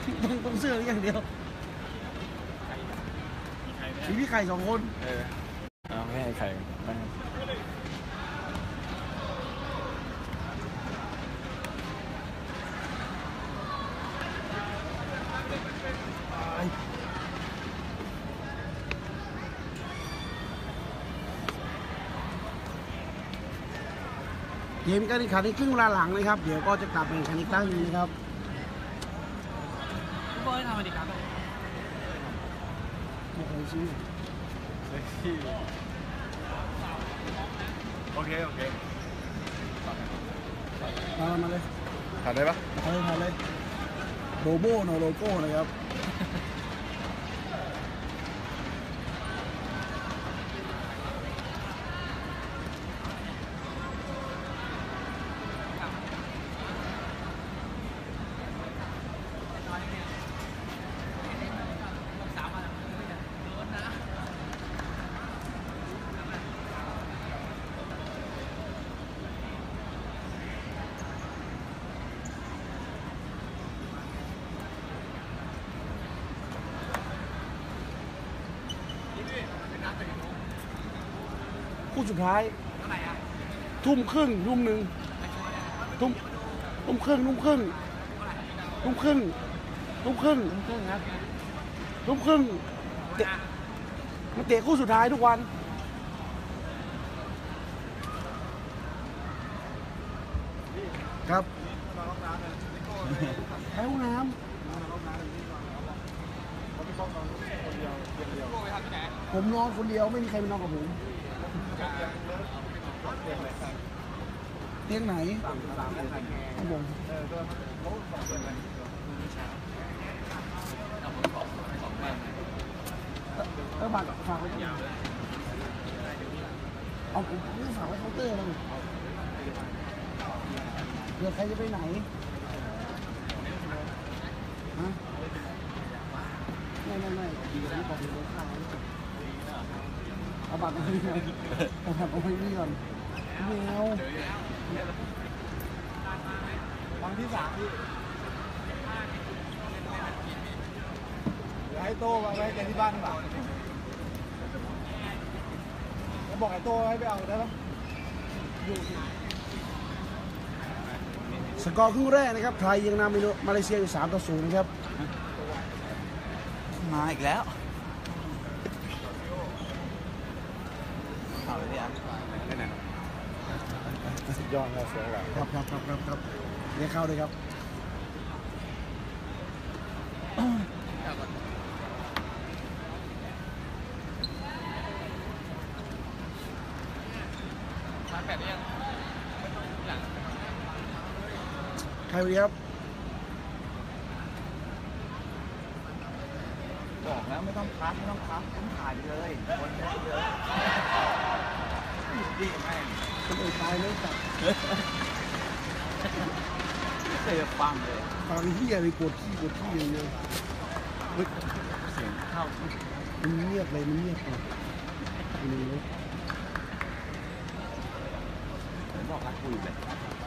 ต้องเสื้ออย่างเดียวมีพี่ไข่2 คนเอาไม่ให้ใครเกมการแข่งขันในครึ่งเวลาหลังนะครับเดี๋ยวก็จะกลับมาแข่งขันอีกครั้งนึงนะครับพี่บอยทำอะไรดีครับไม่เคยซื้อโอเคมาเลยถ่ายได้ปะถ่ายเลยโลโก้โลโก้นะครับคู่สุดท้ายทุ่มครึ่งทุ่มหนึ่งทุ่มครึ่งครับทุ่มครึ่งมันเตะคู่สุดท้ายทุกวันครับใช้ห้องน้ำผมนอนคนเดียวไม่มีใครมานอนกับผมเตียงไหนครับผมบัตรฝากไว้เอาผมฝากไว้เคาน์เตอร์เลยเผื่อใครจะไปไหนฮะไม่ดีกว่านี้บอกดีเลยข้าวเอาบัตรมาให้หน่อยเอาบัตรมาให้นี่ก่อนไม่เอาวันที่ 3พี่ให้โต้มาไว้แกที่บ้านหรือเปล่าแล้วบอกไอ้โต้ให้ไปเอาได้ปะสกอร์ครึ่งแรกนะครับไทยยังนำมาเลเซียอยู่3-0นะครับมาอีกแล้วเอาเลยพี่อันได้ไหนสุดยอดครับสวยว่ะครับเรียกเข้าเลยครับใครดีครับบอกแล้วไม่ต้องพักต้องถ่ายเลยคนเยอะเลยดีไหมคนอื่นตายเลยจับเคยฟังเลยฟังเฮียเลยกดขี้อย่างเดียวเสียงเข้ามันเงียบเลยผมบอกรักคุยเลย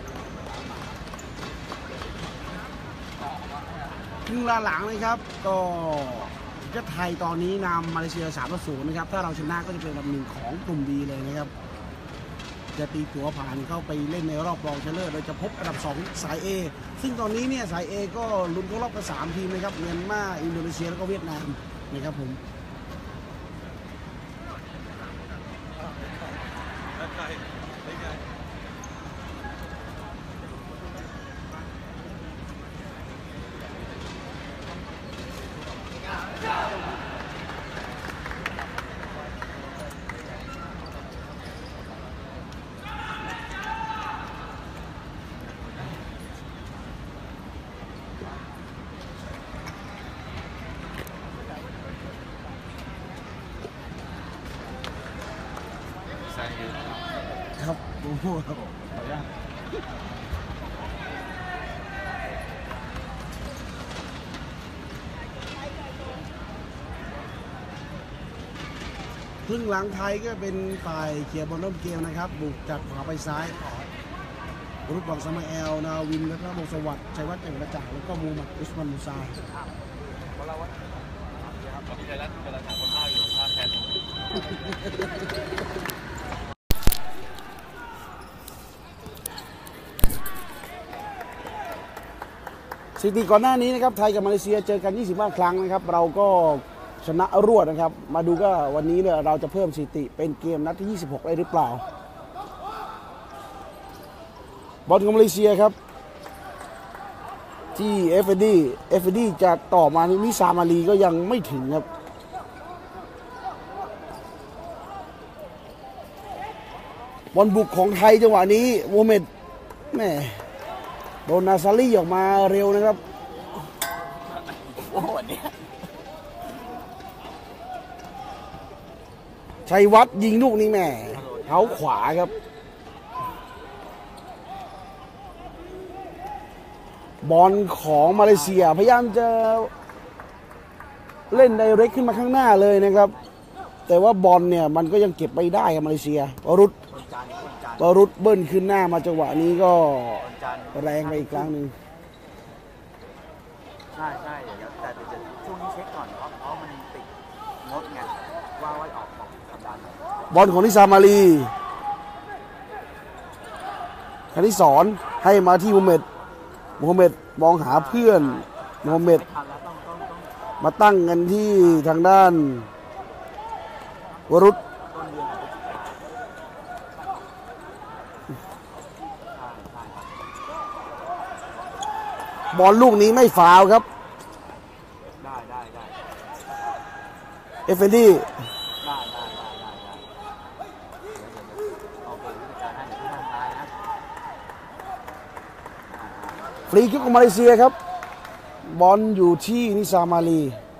ครึ่งหลังนะครับก็ไทยตอนนี้นำมาเลเซีย3-0นะครับถ้าเราชนะก็จะเป็นอันดับ 1ของกลุ่ม B เลยนะครับจะตีตั๋วผ่านเข้าไปเล่นในรอบรองชนะเลิศโดยจะพบอันดับ2สาย A ซึ่งตอนนี้เนี่ยสาย A ก็ลุ้นเข้ารอบกัน3ทีมนะครับเมียนมาอินโดนีเซียแล้วก็เวียดนามนะครับผมครับโอ้โหครับครึ่งหลังไทยก็เป็นฝ่ายเขี่ยบอลเริ่มเกมนะครับบุกจากขวาไปซ้ายรุตบังสมาเอลนาวินแล้วก็วงสวัสดิ์ชัยวัฒน์เอกประจักษ์แล้วก็มูฮัมหมัดอุสมันมูซาสถิติก่อนหน้านี้นะครับไทยกับมาเลเซียเจอกัน25 ครั้งนะครับเราก็ชนะรวดนะครับมาดูก็วันนี้เนี่ยเราจะเพิ่มสถิติเป็นเกมนัดที่26ได้หรือเปล่าบอลของมาเลเซียครับที่เอฟดีจะต่อมานิซามาลีก็ยังไม่ถึงครับบอลบุกของไทยจังหวะนี้โมเมดแม่โดนนาซาลีออกมาเร็วนะครับโอ้โหเนี่ยชัยวัฒน์ยิงลูกนี้แม่เท้าขวาครับบอลของมาเลเซียพยายามจะเล่นไดเรกขึ้นมาข้างหน้าเลยนะครับแต่ว่าบอลเนี่ยมันก็ยังเก็บไม่ได้ครับมาเลเซียวรุษเบิ้ลขึ้นหน้ามาจังหวะนี้ก็แรงไปอีกครั้งหนึ่งใช่แต่ช่วงนี้เช็คก่อนเพราะมันติดงดไงว่าออกสัปดาห์บอลของนิซามาลีคณิสอนให้มาที่มูฮัมหมัดมองหาเพื่อนมูฮัมหมัดมาตั้งกันที่ทางด้านวรุษบอลลูกนี้ไม่ฟาวครับได้เอฟเฟนดี้ฟรีคิกของมาเลเซียครับบอลอยู่ที่นิซามาลี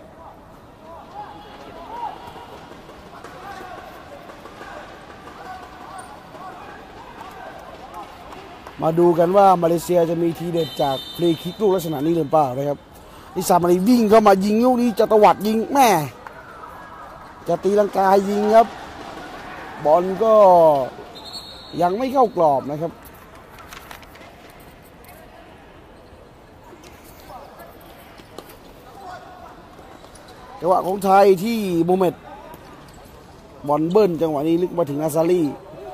มาดูกันว่ามาเลเซียจะมีทีเด็ดจากฟรีคิกลูกลักษณะนี้หรือเปล่านะครับนิซามาลีวิ่งเข้ามายิงลูกนี้จะตวัดยิงแม่จะตีลังกายิงครับบอลก็ยังไม่เข้ากรอบนะครับจังหวะของไทยที่โมเมดบอลเบิ้ลจังหวะนี้ลึกมาถึงนาซาลี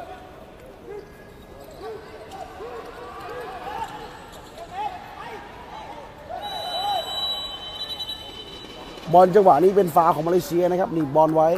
บอลจังหวะนี้เป็นฟาวของมาเลเซียนะครับหนีบบอลไว้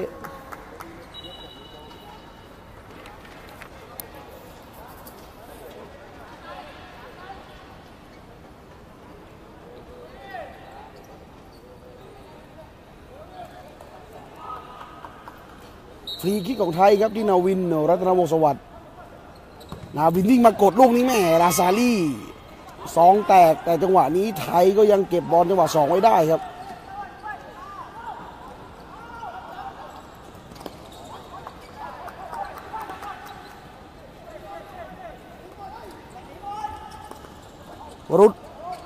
ฟรีคิกของไทยครับที่นาวินรัตนวงศ์สวัสดิ์นาวินวิ่งมากดลูกนี้แม่ราซาลีสองแตกแต่จังหวะนี้ไทยก็ยังเก็บบอลจังหวะ2ไว้ได้ครับวรุษ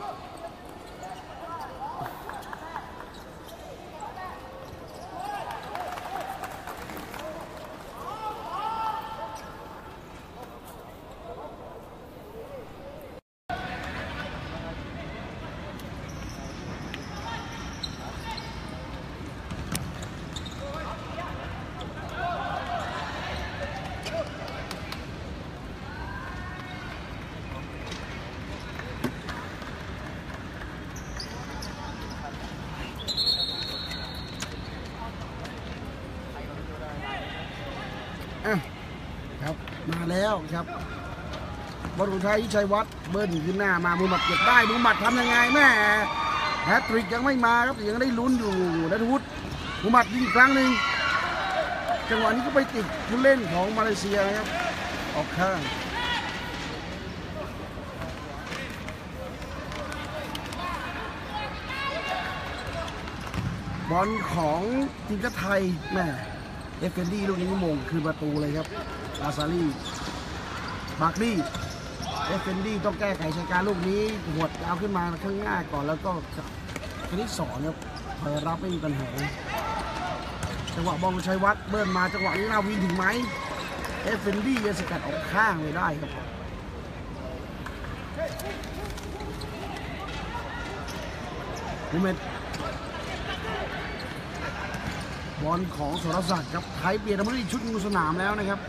ครับมาแล้วครับบอลของไทยชัยวัฒน์เบิ้ลขึ้นหน้ามามูฮัมหมัดเก็บได้มูฮัมหมัดทำยังไงแม่แฮตทริกยังไม่มาครับยังได้ลุ้นอยู่นัทวุฒิมูฮัมหมัดยิงอีกครั้งหนึ่งจังหวะนี้ก็ไปติดผู้เล่นของมาเลเซียนะครับออกข้างบอลของทีมชาติไทยแม่เอฟเฟนดี้ลูกนี้มงคือประตูเลยครับอาซาลีบาร์ดี้เอฟเฟนดี้ต้องแก้ไขสถานการณ์ลูกนี้หัวดเอาขึ้นมาข้างหน้าก่อนแล้วก็คณิตสอนครับคอยรับไม่มีปัญหาจังหวะบอลชัยวัฒน์เบิ้ลมาจังหวะนี้นาวินถึงไหมเอฟเฟนดี้จะสกัดออกข้างไม่ได้ครับมูเมตบอลของสรศักดิ์ครับไทยเปลี่ยนมาที่ชุดงูสนามแล้วนะครับ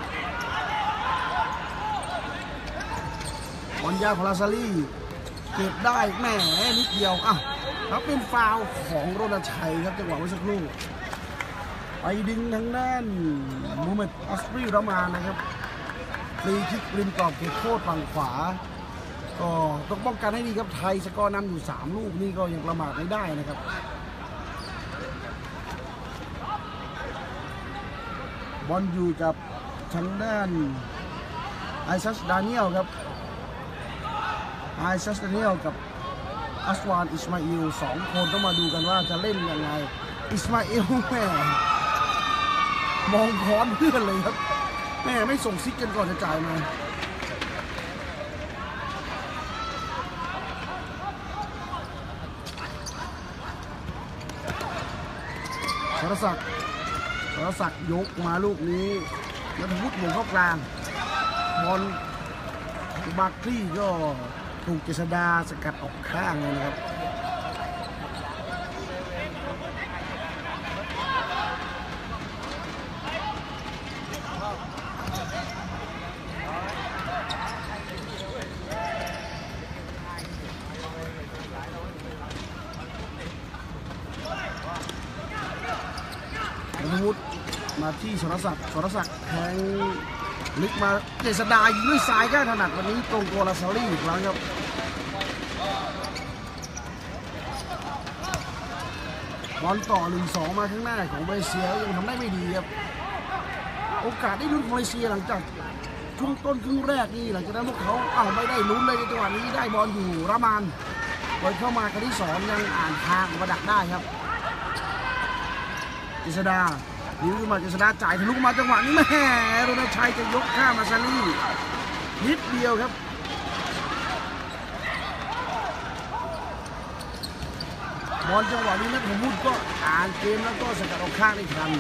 บอลยาวของลาซารี่เก็บได้แหมนิดเดียวอ่ะแล้วเป็นฟาวล์ของโรนัลชัยครับจังหวะเมื่อสักครู่ไปดึงทางด้านมูฮัมหมัดอัสรีรามานนะครับฟรีคิกริมกรอบเขตโทษฝั่งขวาก็ต้องป้องกันให้ดีครับไทยสกอร์นำอยู่3ลูกนี่ก็ยังประมาทไม่ได้นะครับบอลอยู่กับทางด้านไอซัสดานิเอลครับไอซัสดานิเอลกับอัสวานอิสมาอิล2คนต้องมาดูกันว่าจะเล่นยังไงอิสมาอิลแม่มองค้อนเพื่อนเลยครับแม่ไม่ส่งซิกกันก่อนจะจ่ายมาสรศักดิ์ยกมาลูกนี้แล้วพุทธหมุนเข้ากลางบอลบาร์คลีย์ก็ถูกเจษดาสกัดออกข้างเลยนะครับวุฒิมาที่สรศักดิ์แทงลึกมาเจษดายิงด้วยซ้ายก้านถนัดวันนี้ตรงตัวลาซารี่อีกครั้งครับบอลต่อ 1-2 มาข้างหน้าของมาเลเซียยังทำได้ไม่ดีครับโอกาสได้ลุ้นของมาเลเซียหลังจากช่วงต้นครึ่งแรกนี่หลังจากนั้นพวกเขาไม่ได้ลุ้นเลยในจังหวะนี้ได้บอลอยู่รามานบอลเข้ามาครั้งที่2ยังอ่านทางมาดักได้ครับเจษดานิ้วมาเจษดาจ่ายทะลุมาจังหวะนี้แม่โรนัลชัยจะยกข้ามมาซาลี่นิดเดียวครับบอลจังหวะนี้นักบุญก็อ่านเกมแล้วก็สกัดออกข้างได้ทัน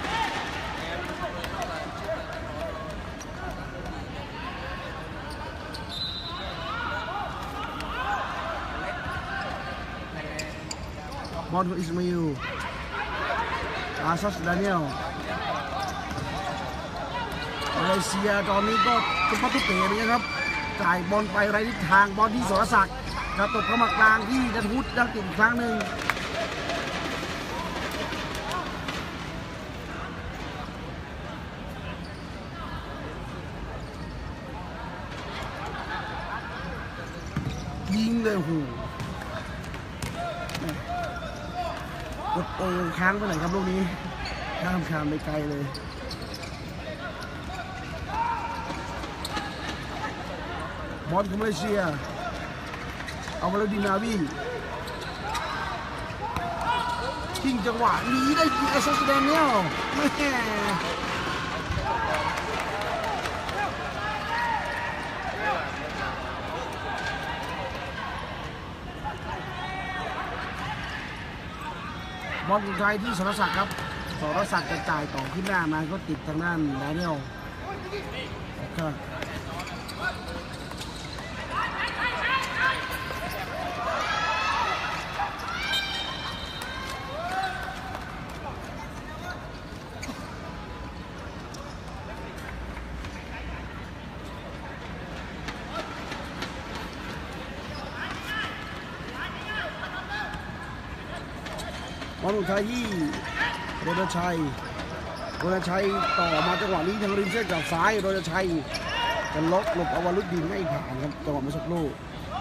บอลของอิสมาอิลอาซัสดานิเอลมาเลเซียตอนนี้ก็ตุ้มปัดตุ้มเป๋เหมือนกันครับจ่ายบอลไปไร้ทิศทางบอลที่สรศักดิ์กระตกเข้ามากลางที่นัทวุฒิยังติดอีกครั้งหนึ่งยิงเลยหูกดโอค้างไปไหนครับลูกนี้ข้ามคานไปไกลเลยบอลของมาเลเซียเอามาแล้วดินาวีทิ้งจังหวะนี้ได้ยิงไอซัสแดเนียลแม่บอลสุดท้ายที่สรศักดิ์ครับสรศักดิ์จะจ่ายต่อขึ้นหน้ามาก็ติดทางด้านดานิเอลครับบอลสุดท้ายที่โรนัลชัยต่อมาจังหวะนี้ทางริมเส้นกับซ้ายโรนัลชัยจะล็อกหลบอวารุดดินไม่ผ่านครับจังหวะเมื่อสักครู่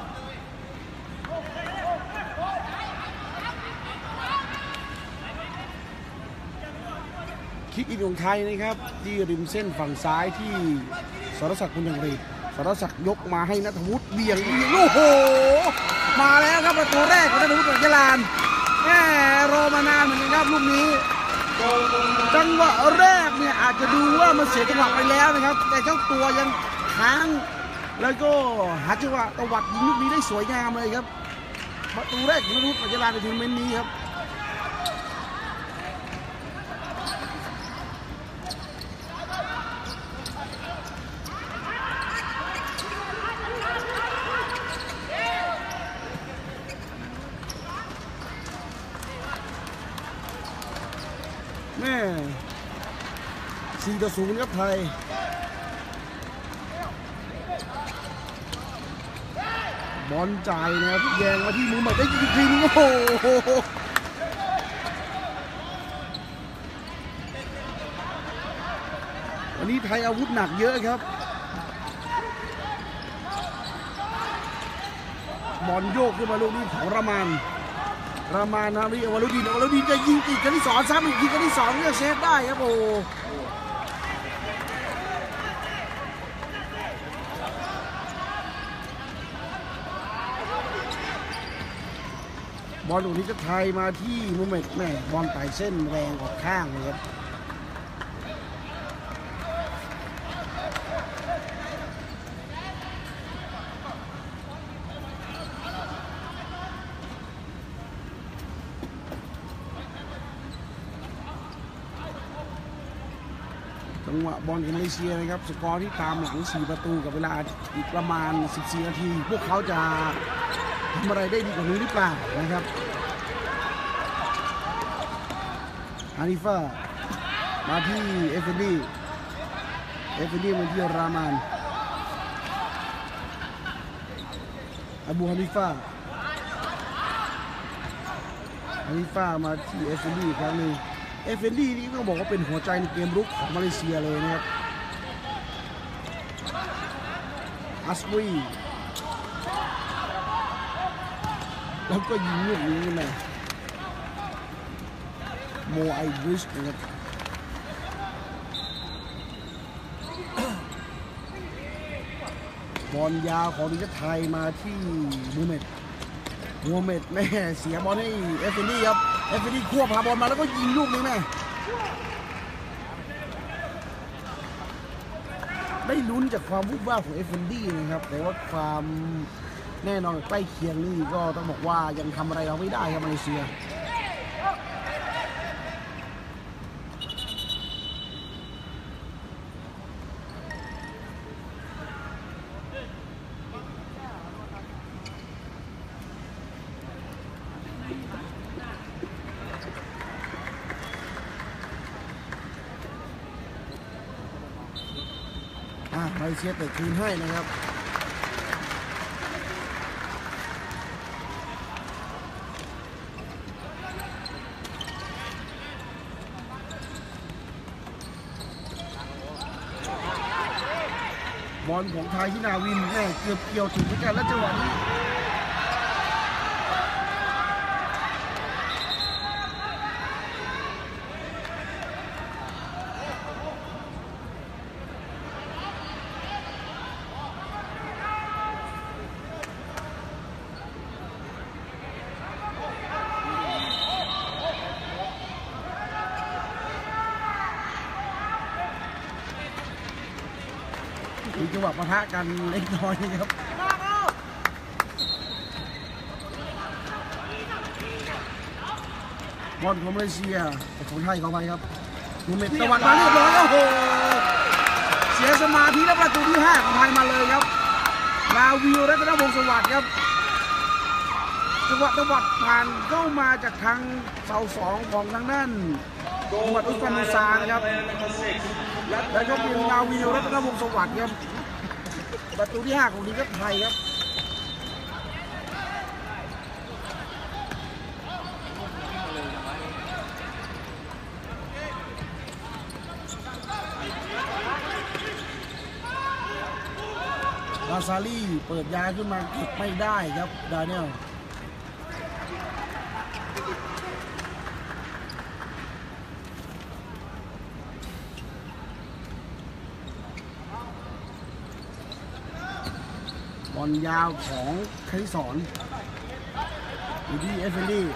คิกอินของไทยนะครับที่ริมเส้นฝั่งซ้ายที่สรศักดิ์คุณยังรีสรศักดิ์ยกมาให้ณัฐวุฒิเบี่ยงโอ้โหมาแล้วครับประตูแรกของณัฐวุฒิยะลานแหมรอมานานเหมือนกันครับลูกนี้จังหวะแรกเนี่ยอาจจะดูว่ามันเสียจังหวะไปแล้วนะครับแต่เจ้าตัวยังค้างแล้วก็หาจังหวะตวัดยิงลูกนี้ได้สวยงามเลยครับประตูแรกของณัฐวุฒิยะลานในทัวร์นาเมนต์นี้ครับแม่4-0ครับไทยบอลจ่ายนะครับแยงมาที่มุมแบบได้ยิงอีกทีนึงโอ้โหวันนี้ไทยอาวุธหนักเยอะครับบอลโยกขึ้นมาลูกนี้ของรามานนะนี่วรุดินจะยิงอีกครั้งที่2ซ้ำอีกทีครั้งที่2เนี่ยเซฟได้ครับโอ้บอลลูกนี้จะไทยมาที่มูเมตแม่บอลไต่เส้นแรงออกข้างเลยครับจังหวะบอลของมาเลเซียนะครับสกอร์ที่ตามหลัง4 ประตูกับเวลาอีกประมาณ14 นาทีพวกเขาจะทำอะไรได้ดีกว่านี้หรือเปล่านะครับอานิฟ่ามาที่เอฟเฟนดี้มาที่รามานอาบูฮานิฟ่ามาที่เอฟเฟนดี้ครั้งนึงเอฟเฟนดี้นี่ต้องบอกว่าเป็นหัวใจในเกมรุกของมาเลเซียเลยนะครับอัสวีแล้วก็ยิงลูกนี้นะโมไอบริชนะครับบอลยาวของทีมไทยมาที่มูเมตแม่เสียบอลให้เอฟเฟนดี้ครับเอฟเฟนดี้ควบพาบอลมาแล้วก็ยิงลูกนี้แม่ได้ลุ้นจากความวุ่นวายของเอฟเฟนดี้นะครับแต่ว่าความแน่นอนใกล้เคียงนี่ก็ต้องบอกว่ายังทำอะไรเราไม่ได้ครับมาเลเซียมาเลเซียเตะคืนให้นะครับบอลของไทยที่นาวินแม่เกือบเกี่ยวถึงเหมือนกันแล้วจังหวะนี้มีจังหวะปะทะกันเล็กน้อยนะครับบอลของมาเลเซียของไทยเข้าไปครับมูเมตตะวันมาเรียบร้อยโอ้โหเสียสมาธิแล้วประตูที่5ของไทยมาเลยครับนาวิวรัตนวงศ์สวัสดิ์ครับจังหวะตะวัดผ่านเข้ามาจากทางเสา2ของทางด้านจังหวัดอุสมานุซานะครับแล้วก็เป็นนาวิวรัตนวงศ์สวัสดิ์ครับประตูที่5ของทีมไทยครับลาซารี่เปิดยาขึ้นมาเก็บไม่ได้ครับดาเนียลบอลยาวของคริสอนอยู่ที่เอฟเฟนดี้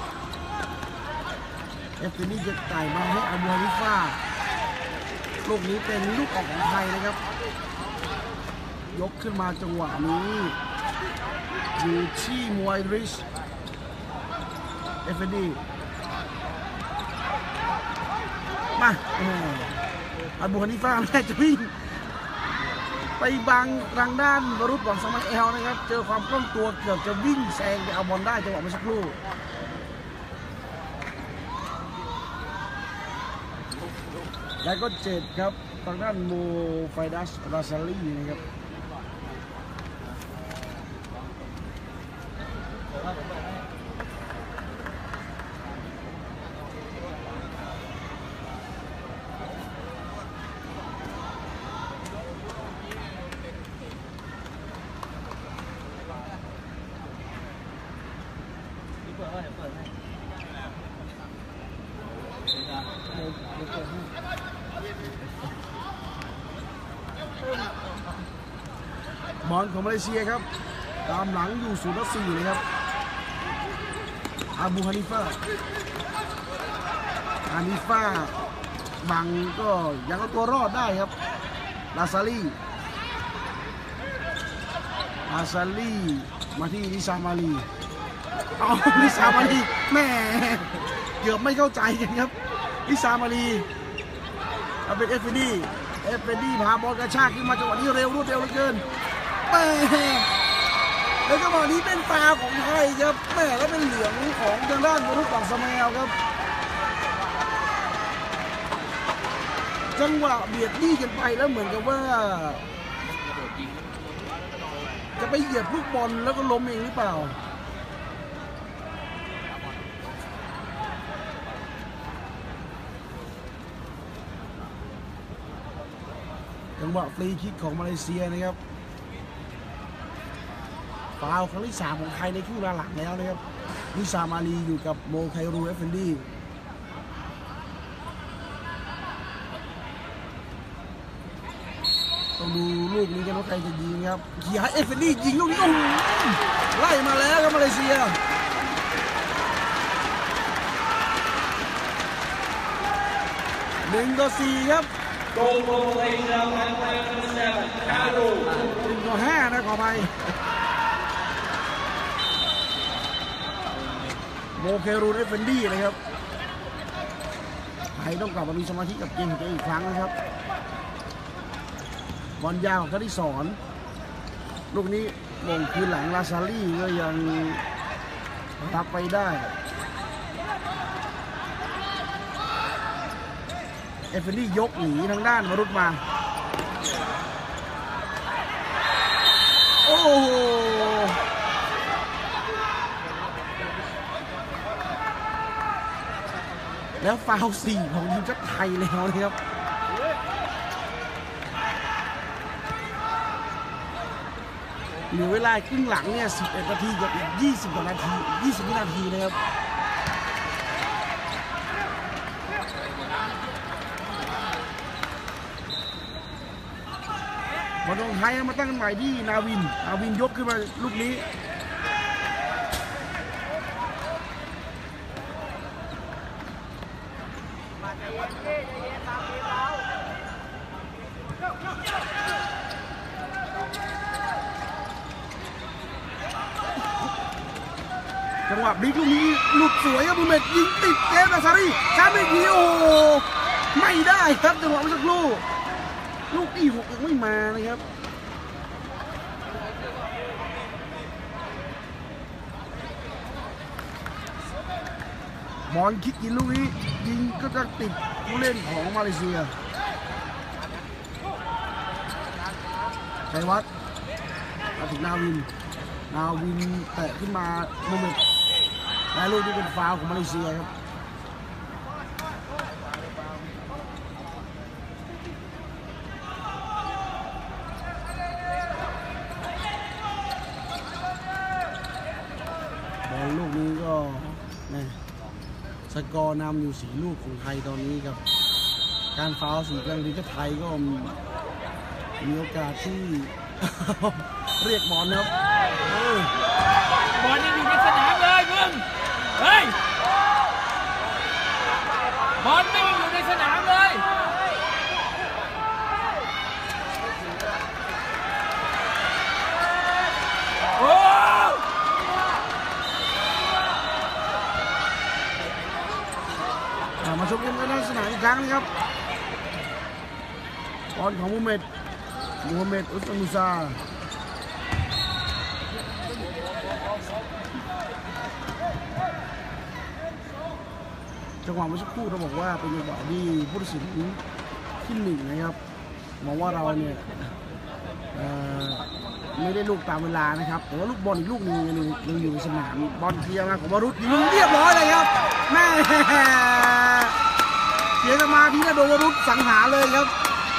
จะจ่ายมาให้อาบูฮานิฟ่าลูกนี้เป็นลูกออกของไทยนะครับยกขึ้นมาจังหวะนี้อยู่ที่มวยริชเอฟเฟนดี้มาอาบูฮานิฟ่าแม่จะวิ่งไปบังทางด้านวรุษหวังสมัยเอลนะครับเจอความคล่องตัวเกือบจะวิ่งแซงไปเอาบอลได้จังหวะเมื่อสักครู่แล้วก็7ครับทางด้านโมไฟดัสราซาลีนะครับบอลของมาเลเซียครับตามหลังอยู่0-4เลยครับอาบูฮานิฟาบังก็ยังเอาตัวรอดได้ครับลาซาลีมาที่ลิซามาลีลิซามาลีแม่เกือบไม่เข้าใจกันครับลิซามาลีเอาเป็นเอฟเฟนดี้พาบอลกระชากขึ้นมาจังหวะนี้รวดเร็วเหลือเกินแม่แล้วจังหวะนี้เป็นฟาวของไทยครับแม่แล้วเป็นเหลืองของทางด้านวรุษ ปักสแมวครับจังหวะเบียดบี้กันไปแล้วเหมือนกับว่าจะไปเหยียบลูกบอลแล้วก็ล้มเองหรือเปล่าจังหวะฟรีคิกของมาเลเซียนะครับฟาวล์ครั้งที่3ของไทยในคู่หลังแล้วนะครับลิซามาลีอยู่กับโมไครูเอฟเฟนดี้ต้องดูลูกนี้กันว่าใครจะยิงครับเขียเอฟเฟนดี้ยิงลูกนี้ไล่มาแล้วครับมาเลเซีย1-4ครับ1-5นะขอไปโมเครูเอฟเฟนดี้นะครับไทยต้องกลับมามีสมาธิกับเกมของตัวเองอีกครั้งนะครับบอลยาวของคณิสอนลูกนี้มงคืนหลังลาซาลี่ก็ยังรับไปได้เอฟเฟนดี้ยกหนีทางด้านวรุษมาโอ้โหแล้วฟาวล์4ของทีมชาติไทยแล้วนะครับเหลือเวลาครึ่งหลังเนี่ย11 นาทีกับอีก20 กว่านาที20 วินาทีนะครับบอลของไทยมาตั้งกันใหม่ที่นาวินยกขึ้นมาลูกนี้จังหวะบิ๊กลูกนี้หลุดสวยครับบุเมตยิงติดเกมนาซารีชาร์จไม่ดีโอ้ไม่ได้ครับจังหวะเมื่อสักครู่ลูกที่6ยังไม่มานะครับบอลคิกกินลูกนี้ยิงก็จะติดผู้เล่นของมาเลเซียชัยวัฒน์มาถึงนาวินแตะขึ้นมาโมเมนต์และลูกที่เป็นฟาวล์ของมาเลเซียครับบอลลูกนี้ก็สกอร์นำอยู่4 ลูกของไทยตอนนี้ครับการฟาวล์4 ครั้งทีมชาติไทยก็มีโอกาสที่ เรียกบอลนะครับบอลยังอยู่ในสนามเลยมึงเฮ้ยบอลไม่อยู่ในสนามเลยโอ้มาชมกันในสนามอีกครั้งนะครับบอลของมูฮัมหมัดอุสมานูซาจังหวะเมื่อสักครู่เราบอกว่าเป็นจังหวะที่ผู้ตัดสินที่หนึ่งนะครับมองว่าเราเนี่ยไม่ได้ลูกตามเวลานะครับแต่ว่าลูกบอลอีกลูกหนึ่งยังอยู่ในสนามบอลเคลียร์มาของวรุษยิงเรียบร้อยเลยครับแม่เสียสมาธิแล้วโดนวรุษสังหารเลยครับ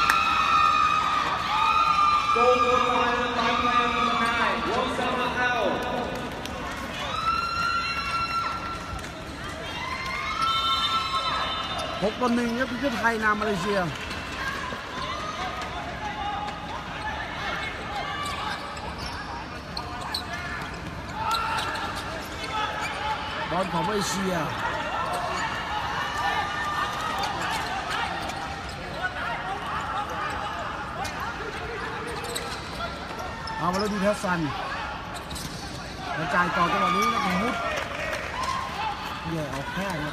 6-1ครับทีมไทยนำมาเลเซียบอลของมาเลเซียเอามาแล้วดีทัศน์กระจายต่อจังหวะนี้นะคุณมุดแย่ออกแค่ครับ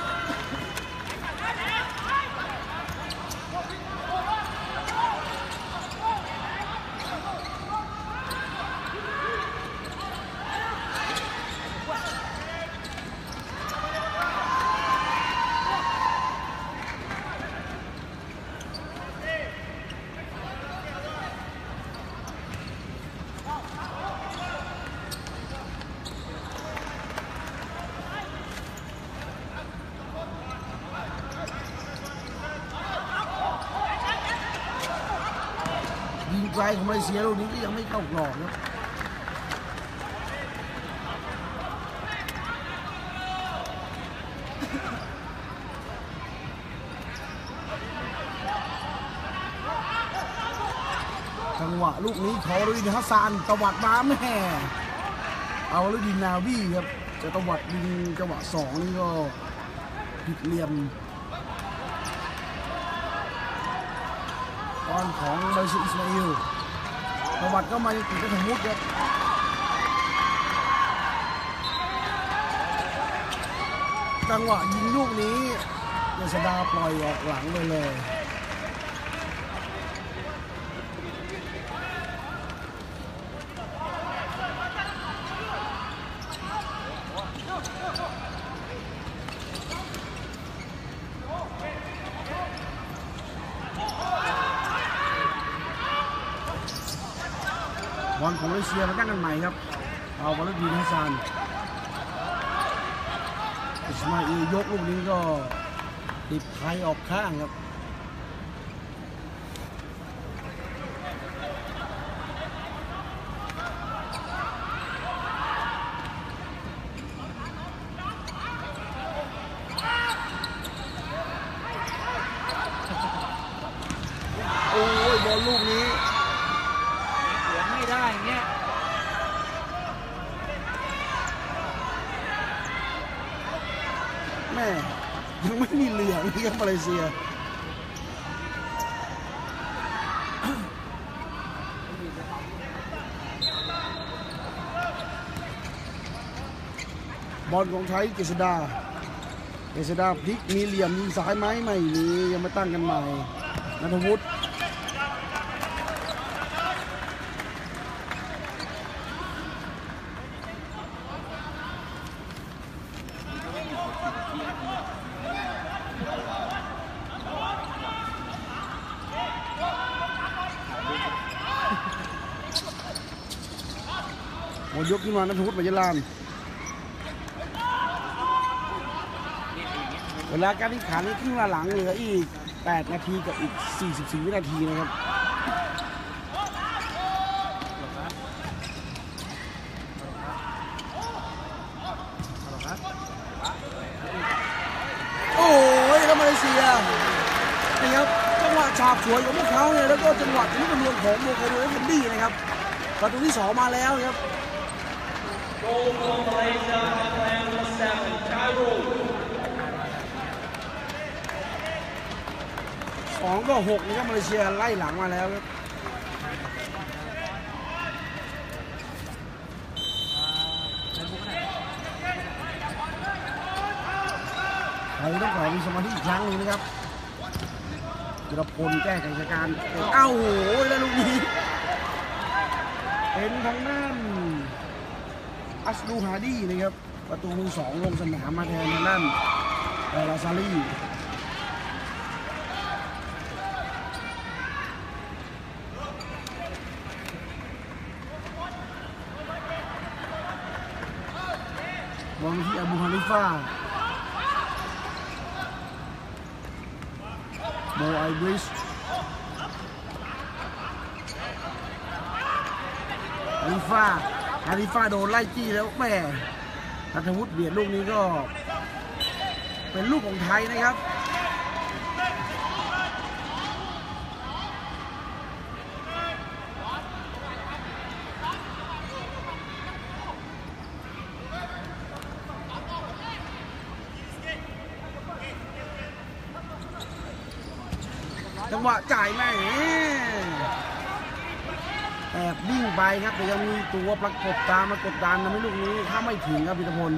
ยิงไกลของมาเลเซียลูกนี้ก็ยังไม่เข้ากรอบครับจังหวะลูกนี้ของลุยฮัสซานตวัดมาแม่เอาลูกดินนาวี่ครับจะตวัดยิงจังหวะ2นี่ก็ผิดเหลี่ยมบอลของเบอร์ซิอิสมาอิลประวัติก็มาติดกระถางมุดครับจังหวะยิงลูกนี้เยสดาปล่อยออกหลังไปเลยบอลของมาเลเซียมาตั้งกันใหม่ครับเอาบอลลูกดีฮัสซานอิสมาอิลยกลูกนี้ก็ติดไทยออกข้างครับโอ้ยบอลลูกนี้เหลือไม่ได้เงี้ยแม่ยังไม่มีเหลืองที่ครับมาเลเซียบอลของไทยเจษดาพลิกมีเหลี่ยมยิงซ้ายไหมไม่มียังไม่ตั้งกันใหม่ณัฐวุฒิหมดยกขึ้นมาณัฐวุฒิมาเยลานเวลาการแข่งขันนี้ครึ่งหลังเหลืออีก8 นาทีกับอีก44 วินาทีนะครับโอ้ยแล้วมาเลเซียนี่ครับจังหวะฉาบฉวยของพวกเขาเนี่ยแล้วก็จังหวะที่เป็นรวมของโมโกโดเอฟดีนะครับประตูที่2มาแล้วครับ2 ก็ 6นะครับมาเลเซียไล่หลังมาแล้วครับไทยต้องขอมีสมาธิอีกครั้งนึงนะครับธีรพลแก้ไขสถานการณ์เอ้าโหแล้วลูกนี้เป็นทางด้านอัสดูฮาดีนะครับประตูมือ2ลงสนามมาแทนทางด้านลาซาลีบอลที่อาบูฮานิฟ่าโมไอบริชฮานิฟ่าโดนไล่จี้แล้วแม่นัทวุฒิเบียดลูกนี้ก็เป็นลูกของไทยนะครับจังหวะจ่ายแม่แอบวิ่งไปครับแต่ยังมีตัวประกบตามมากดดันทำให้ลูกนี้ถ้าไม่ถึงครับพิทพล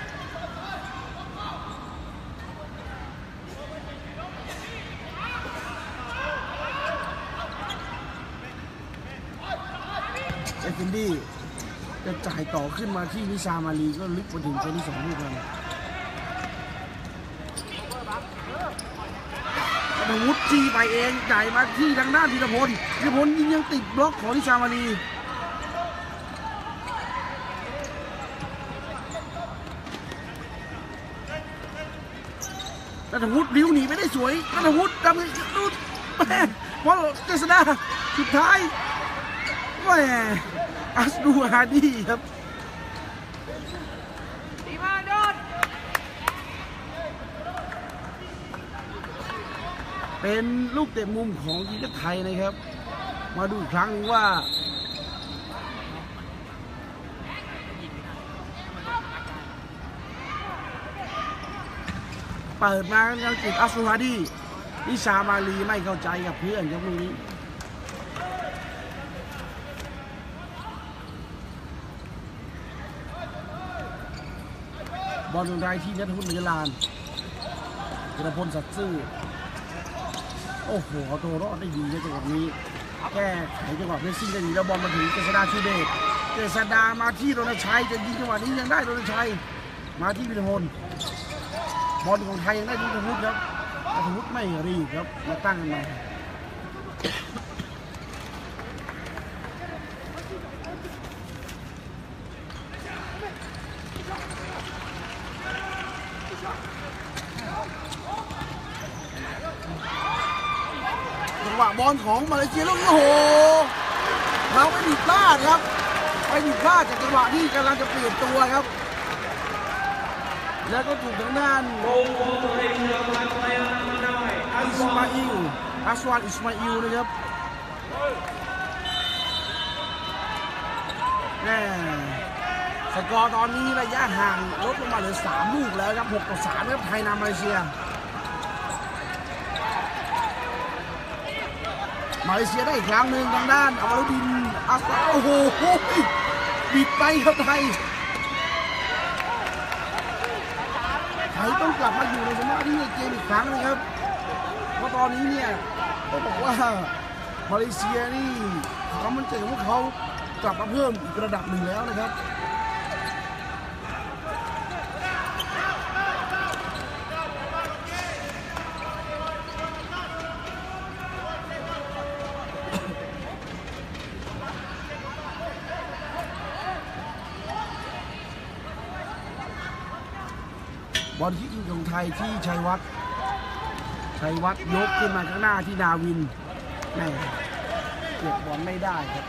เอฟฟินดี้จะจ่ายต่อขึ้นมาที่นิชามาลีก็ลึกมาถึงตัวที่2ลูกแล้วนัทวุฒิจี้ไปเองจ่ายมาที่ทางด้านพิทพลยิงยังติดบล็อกของนิชามาลีนัทวุฒิริ้วหนีไปได้สวยนัทวุฒิทำให้ดูแม่พอเจษฎาสุดท้ายแม่อัสดูฮาดีครับเป็นลูกเตะมุมของทีมชาติไทยนะครับมาดูอีกครั้งนึงว่าเปิดมายังติดอัสซูฮาดีนิชามาลีไม่เข้าใจกับเพื่อนครับลูกนี้บอลตรงไรที่นัทวุฒิ นิรานธีรพล สัตย์ซื่อโอ้โหเอาตัวรอดได้ดีในจังหวะนี้แก้ไขจังหวะเพรสซิ่งได้ดีแล้วบอลมาถึงเจษฎาชูเดชเจษฎามาที่รณชัยจะยิงจังหวะนี้ยังได้รณชัยมาที่พิทพลบอลของไทยยังได้ที่นัทวุฒิครับนัทวุฒิไม่รีบครับมาตั้งกันมาจังหวะบอลของมาเลเซียลูกนี้โอ้โหเราไม่ผิดพลาดครับไปผิดพลาดจากจังหวะที่กำลังจะเปลี่ยนตัวครับแล้วก็ถูกทางด้านอิสมาอิลอัสวานอิสมาอิลนะครับแม่สกอร์ตอนนี้ระยะห่างลดลงมาเหลือ3ลูกแล้วครับ6-3ครับไทยนำมาเลเซียได้อีกครั้งหนึ่งทางด้านอวารุดินอัสโอ้โหบิดไปครับไทยต้องกลับมาอยู่ในสมาธิในเกมอีกครั้งนะครับเพราะตอนนี้เนี่ยต้องบอกว่ามาเลเซียนี่ความมั่นใจของพวกเขากลับมาเพิ่มอีกระดับหนึ่งแล้วนะครับบอลที่อิงของไทยที่ชัยวัฒน์ยกขึ้นมาข้างหน้าที่นาวินแม่เก็บบอลไม่ได้ครับ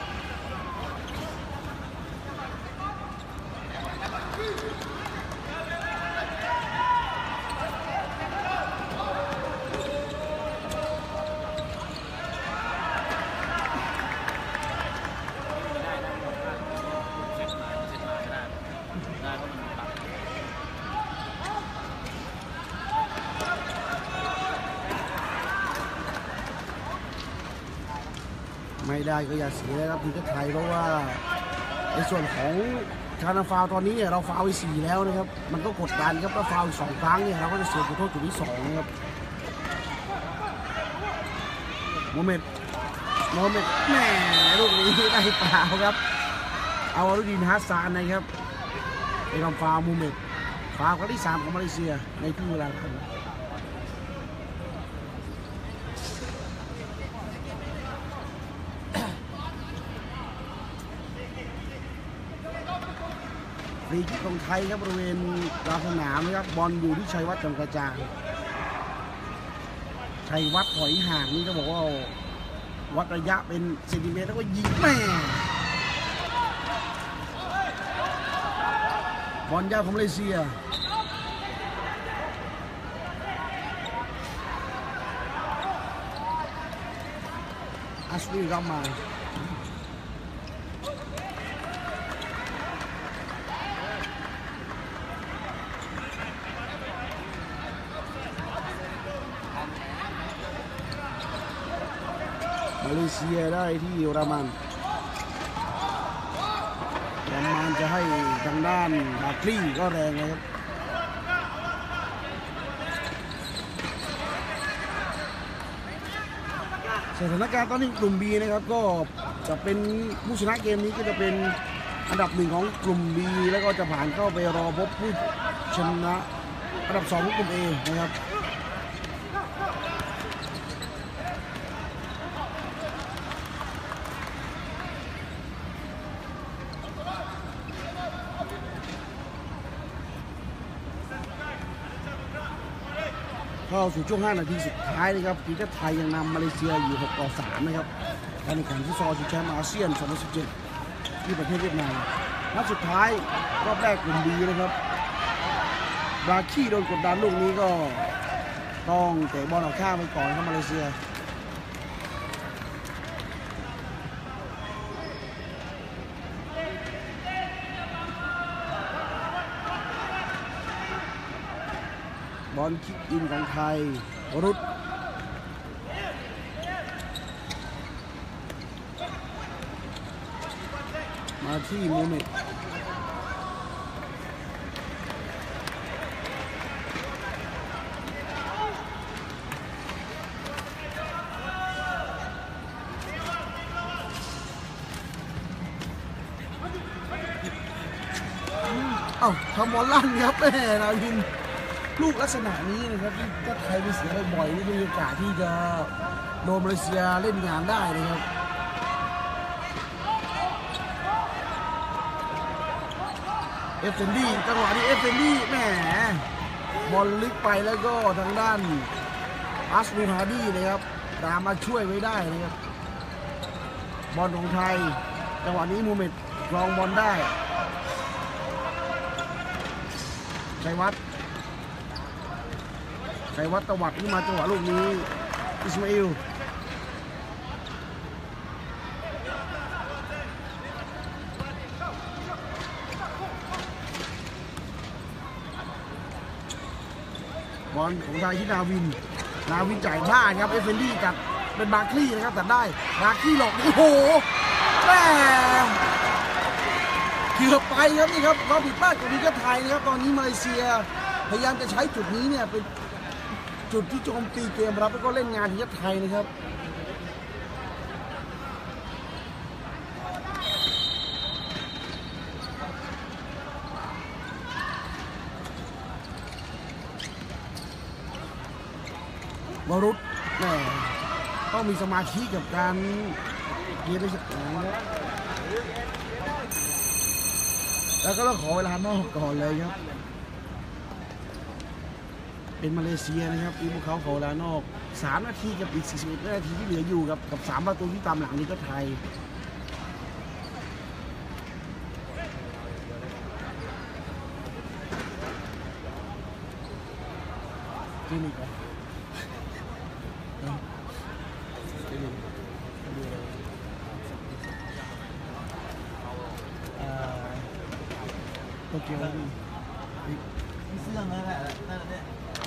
ไม่ได้ก็อย่าเสียนะครับทีมชาติไทยเพราะว่าในส่วนของการฟาวตอนนี้เนี่ยเราฟาวไป4แล้วนะครับมันก็กดดันครับถ้าฟาวอีก2ครั้งเนี่ยเราก็จะเสียจุดโทษจุดที่2นะครับโมเมดแม่ลูกนี้ได้เปล่าครับเอาวารุดิน ฮัสซานนะครับไปทำฟาวโมเมดฟาวครั้งที่3ของมาเลเซียในที่เวลาฟรีคิกของไทยครับบริเวณกลางสนามนะครับบอลอยู่ที่ชัยวัฒน์จำกระจ่างชัยวัฒน์ถอยห่างนี่ก็บอกว่าวัดระยะเป็นเซนติเมตรแล้วก็ยิงแม่บอลยาวของมาเลเซียอัสลีรับมามาเลเซียได้ที่รามันจะให้ทางด้านบาคลี่ก็แรงนะครับสถานการณ์ตอนนี้กลุ่ม B นะครับก็จะเป็นผู้ชนะเกมนี้ก็จะเป็นอันดับ1ของกลุ่ม B แล้วก็จะผ่านเข้าไปรอพบผู้ชนะอันดับ2ของกลุ่ม A นะครับเข้าสู่ช่วง5 นาทีสุดท้ายนะครับทีมชาติไทยยังนำมาเลเซียอยู่6-3นะครับการแข่งขันฟุตซอลชิงแชมป์อาเซียน 2017 ที่ประเทศเวียดนามนัดสุดท้ายรอบแรกกลุ่ม B นะครับบราคีโดนกดดันลูกนี้ก็ต้องเตะบอลออกข้างไปก่อนครับมาเลเซียบอลคิกอินของไทยวรุษมาที่มูเมตทำบอลลั่นครับแม่นาวินลูกลักษณะนี้นะครับที่ถ้าไทยไปเสียบ่อยๆนี่มีโอกาสที่จะโดนมาเลเซียเล่นงานได้นะครับเอฟเฟนดี้จังหวะที่เอฟเฟนดี้แหมบอลลึกไปแล้วก็ทางด้านอัสมูฮาดีนะครับตามมาช่วยไว้ได้นะครับบอลของไทยจังหวะนี้มูเมตรองบอลได้ชัยวัฒน์ตวัดขึ้นมาจังหวะลูกนี้อิสมาอิลบอลของไทยที่นาวินจ่ายพลาดครับเอฟเฟนดี้กับเป็นบาคลี่นะครับแต่ได้บาคลี่หลอกโอ้โหแม่เกือบไปครับนี่ครับความผิดพลาดของทีมชาติไทยนะครับตอนนี้มาเลเซียพยายามจะใช้จุดนี้เนี่ยเป็นจุดที่โจมตีเกมรับแล้วก็เล่นงานทีมชาติไทยนะครับวรุษแหมต้องมีสมาธิกับการเกมในสนามแล้วก็ต้องขอเวลานอกก่อนเลยครับเป็นมาเลเซียนะครับที่พวกเขาขอเวลานอก3 นาทีกับอีก41 นาทีที่เหลืออยู่กับ3 ประตูที่ตามหลังนี้ก็ไทยที่นี่ก็โตเกียวเสื้อนั่นแหละเนี่ย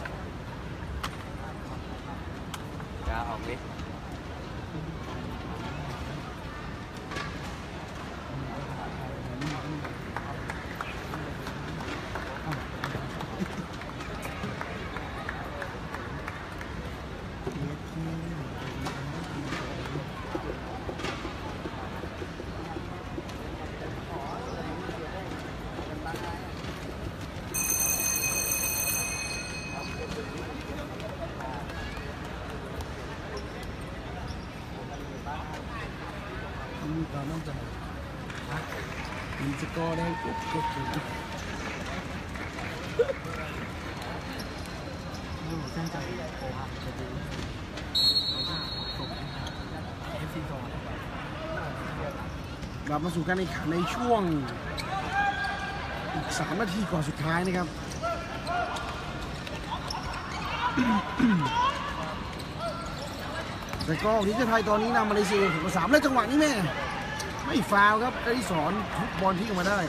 จะออกลิฟต์มีความมั่นใจมีสกอร์ได้ปุ๊บก็ถึงเส้นใจโอฮับจะดูส่งเอฟซีโซนกลับมาสู่การแข่งขันในช่วงอีก3 นาทีก่อนสุดท้ายนะครับ แต่ก็ทีมไทยตอนนี้นำมาเลเซีย6-3แล้วจังหวะนี้แม่ไม่ฟาวครับได้สอนทุกบอลที่ออกมาได้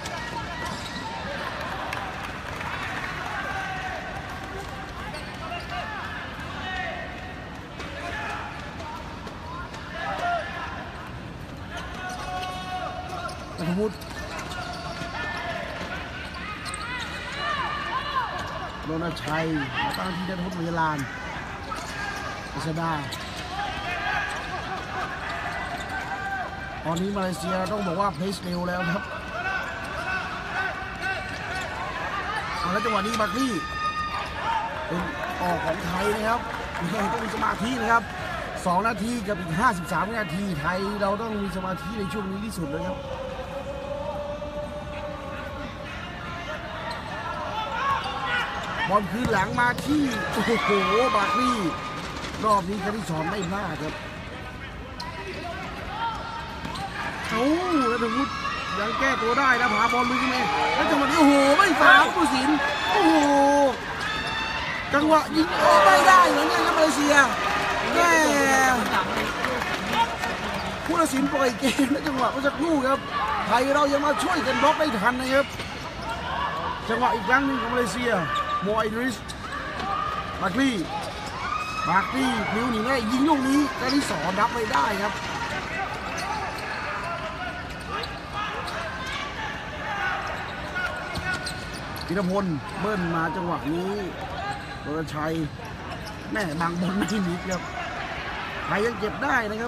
นัทวุฒิโรนัลชัยมาตั้งที่นัทวุฒิเวลานอิสดาตอนนี้มาเลเซียต้องบอกว่าเพลสเร็วแล้วครับแล้วจังหวะนี้บัคลี่เป็นออกของไทยนะครับต้องมีสมาธินะครับ2 นาทีกับอีก53 วินาทีไทยเราต้องมีสมาธิในช่วงนี้ที่สุดเลยครับบอลคืนหลังมาที่โอ้โหบัคลี่รอบนี้คณิตสอนไม่พลาดครับแล้วถึงวุฒิยังแก้ตัวได้นะผาบอลลุยขึ้นมาแล้วจังหวะนี้โอ้โหไม่ฟาวผู้สินโอ้โหจังหวะยิงไม่ได้เหมือนกันครับมาเลเซียแม่ผู้ตัดสินปล่อยเกมแล้วจังหวะเมื่อสักครู่ครับไทยเรายังมาช่วยกันบล็อกได้ทันนะครับจังหวะอีกครั้งหนึ่งของมาเลเซียโมไอริสบัคลี่นิ้วหนีได้ยิงลูกนี้ก็ที่2รับไม่ได้ครับธีรพลเบิ้ลมาจังหวะนี้โรนัลชัยแม่บางบอลไม่มิดครับไทยยังเก็บได้นะครับ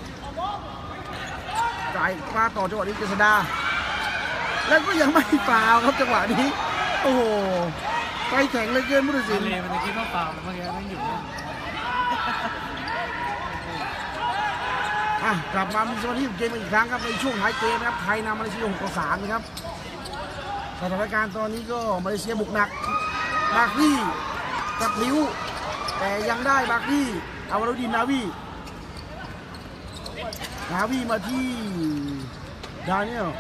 จ่ายมาต่อจังหวะนี้เจษดาแล้วก็ยังไม่ฟาวครับจังหวะนี้โอ้โหไปแข่งเลยเกินผู้ตัดสินเลยมันจะคิดว่าฟาวเมื่อกี้ไม่อยู่กลับมามีสมาธิเกมอีกครั้งครับในช่วงท้ายเกมนะครับไทยนำมาเลเซีย6-3นะครับสถานการณ์ตอนนี้ก็มาเลเซียบุกหนักบัคลี่กับลิ้วแต่ยังได้บัคลี่เอาวารุดินนาวีมาที่ดาเนียล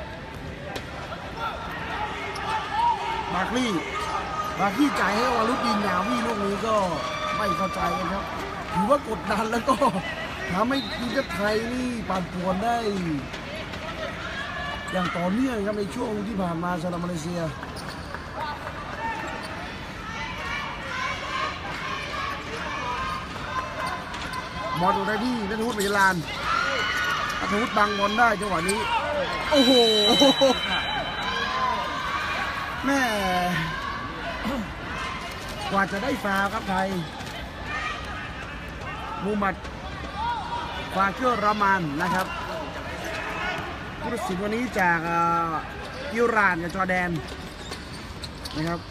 บัคลี่จ่ายให้วารุดินนาวีลูกนี้ก็ไม่เข้าใจกันครับถือว่ากดดันแล้วก็ทำให้ทีมไทยนี่ปั่นป่วนได้อย่างต่อเนื่องครับในช่วงที่ผ่านมาสำหรับมาเลเซียบอลอยู่ได้ที่นัทวุฒิเวลานนัทวุฒิบังบอลได้จังหวะนี้โอ้โหแม่กว่าจะได้ฟาวครับไทยมูฮัมหมัดฟาเกอร์รามานนะครับผู้ตัดสินวันนี้จากอิหร่านกับจอร์แดนนะครับ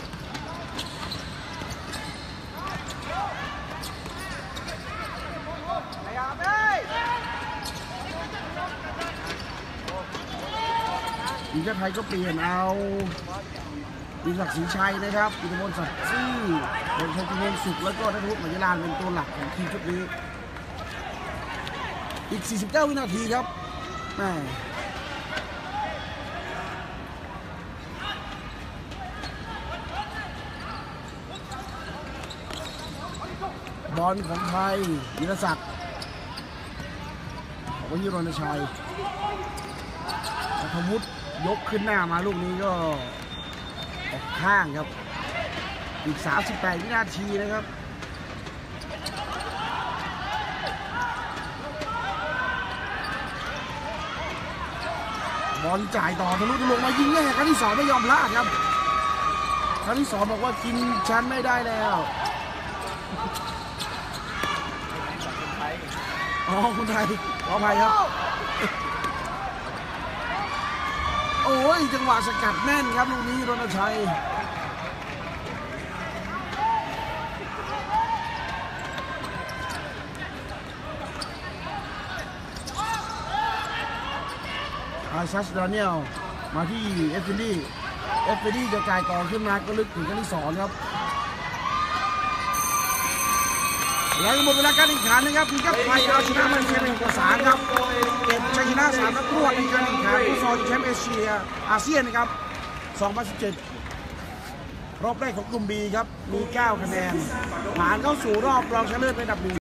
ทีมชาติไทยก็เปลี่ยนเอาดิศักดิ์ศรีชัยนะครับอิทธิพลศักดิ์ซื่อเป็นชัยจุเวงสุขแล้วก็นัทวุฒิหมายลานเป็นตัวหลักของทีมชุดนี้อีก49 วินาทีครับแม่บอลของไทยวิรศักดิ์ของวิโรจน์ชัยนัทวุฒิยกขึ้นหน้ามาลูกนี้ก็ออกข้างครับอีก38 วินาทีนะครับบอลจ่ายต่อทะลุลงมายิงแน่ครั้งที่2ไม่ยอมพลาดครับครั้งที่2บอกว่ากินชั้นไม่ได้แล้วคุณไทยขออภัยครับโอ้ยจังหวะสกัดแน่นครับลูกนี้รณชัยอาซัสดาเนียลมาที่เอฟฟินดี้จะจ่ายต่อขึ้นมาก็ลึกถึงครั้งที่2ครับแล้วหมดเวลาการแข่งขันนะครับทีมชาติไทยเอาชนะมาเลเซียเป็น1-3ครับเก็บชัยชนะ3 นัดรวดในการแข่งขันฟุตซอลชิงแชมป์เอเชียอาเซียนนะครับ2017รอบแรกของกลุ่ม B ครับมี9 คะแนนผ่านเข้าสู่รอบรองชนะเลิศเป็นอันดับ 1